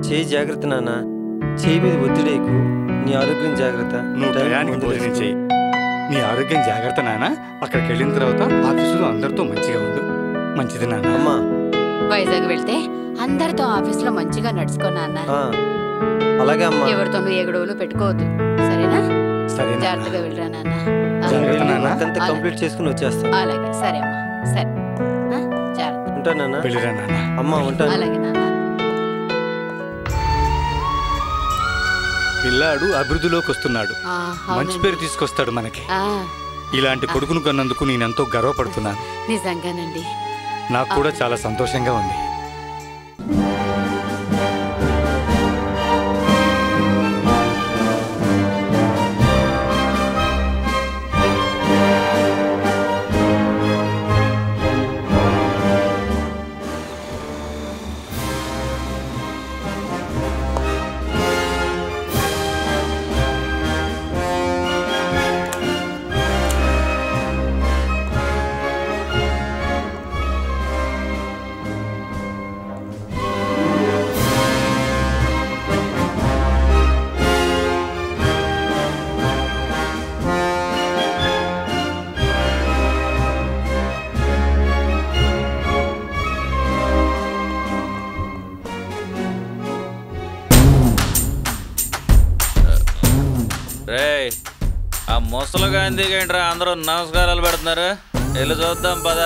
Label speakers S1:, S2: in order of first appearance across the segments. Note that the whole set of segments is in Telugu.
S1: చేయి జాగ్రత్త నాన్న. చేయి మీద ఒత్తిడేకు. నీ ఆరోగ్యం జాగ్రత్త.
S2: నువ్వు టయానికి భోజనం చేయి. నీ ఆరోగ్యం జాగ్రత్త నాన్న. అక్కడికి వెళ్ళిన తర్వాత ఆఫీసులో అందరితో మంచిగా ఉండు. మంచిది నాన్న.
S1: అమ్మా
S3: వైజాగ్ వెళ్తే అందరితో ఆఫీసులో మంచిగా నడుచుకున్నా అన్న.
S1: అలాగే అమ్మా.
S3: ఎవరితోనూ ఎగడవులు పెట్టుకోవద్దు, సరేనా?
S2: సరే
S3: జాగ్రత్తగా వెళ్ళరా నాన్న.
S1: అంతా కంప్లీట్ చేసుకుని వచ్చేస్తాను.
S3: అలాగే, సరే అమ్మా. సరే జాగ్రత్త.
S1: ఉంటానా?
S2: వెళ్ళిరా నాన్న.
S1: అమ్మా ఉంటాను.
S3: అలాగే నాన్న.
S2: పిల్లాడు అభివృద్ధిలోకి వస్తున్నాడు. మంచి పేరు తీసుకొస్తాడు మనకి. ఇలాంటి కొడుకును కన్నందుకు నేనెంతో గర్వపడుతున్నాను.
S3: నిజంగానండి.
S2: నాకు కూడా చాలా సంతోషంగా ఉంది.
S4: ఆ ముసలి గాంధీకి ఏంట్రా అందరూ నమస్కారాలు పెడుతున్నారు? వెళ్ళి చూద్దాం పద.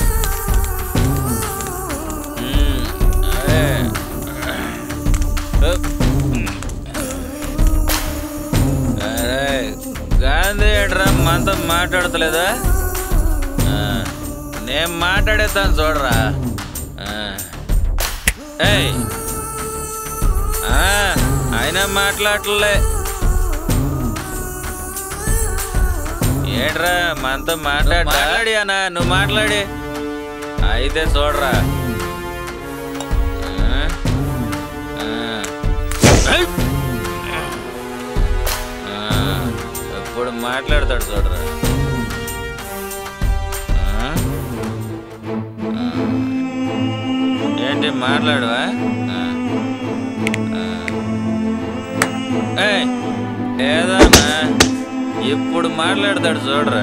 S4: గాంధీ ఏంట్రా మనతో మాట్లాడతలేదా? నేను మాట్లాడేద్దాను చూడరా. అయినా మాట్లాడలే ఏంట్రా మనతో మాట్లాడి అన్నా? నువ్వు మాట్లాడి అయితే చూడరా. ఇప్పుడు మాట్లాడతాడు చూడరా. ఏంటి మాట్లాడవా? లేదన్నా ఇప్పుడు మాట్లాడతాడు చూడరా.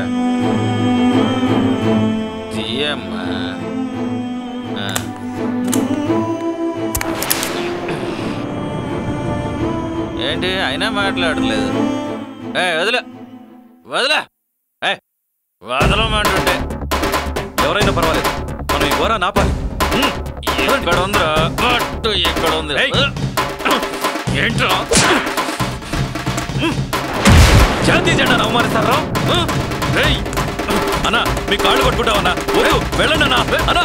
S4: తీయమ్మా. ఏంటి అయినా మాట్లాడలేదు? వదిలే వదిలే వదలమంటుంటే.
S5: ఎవరైనా పర్వాలేదు, మనం ఈ ఘోరా నాపాలి.
S4: ఇక్కడ ఉందిరా పట్టు, ఇక్కడ ఉంది. ఏంట్రా
S5: జాతీయ జెండాను అవమానిస్తారా? అన్నా మీ కాళ్ళు పట్టుకుంటావన్నా? వెళ్ళండి అన్నా. అన్నా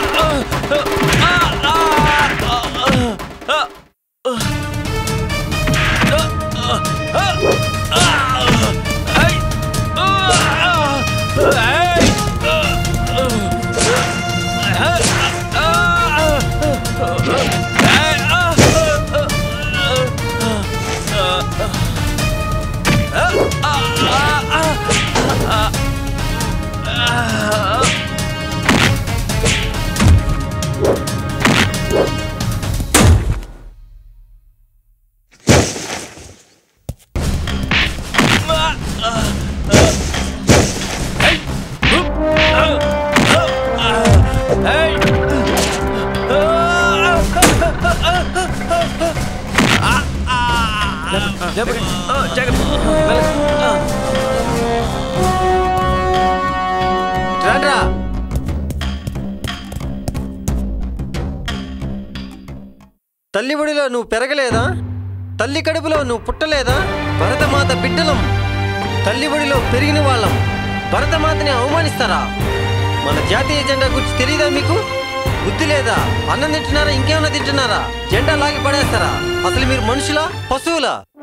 S1: తల్లి ఒడిలో నువ్వు పెరగలేదా? తల్లి కడుపులో నువ్వు పుట్టలేదా? భరతమాత బిడ్డలం, తల్లి ఒడిలో పెరిగిన వాళ్ళం భరతమాతని అవమానిస్తారా? మన జాతీయ జెండా గురించి తెలియదా మీకు? బుద్ధి లేదా? అన్నం తింటున్నారా? ఇంకేమైనా తింటున్నారా? జెండా లాగి పడేస్తారా? అసలు మీరు మనుషులా పశువులా?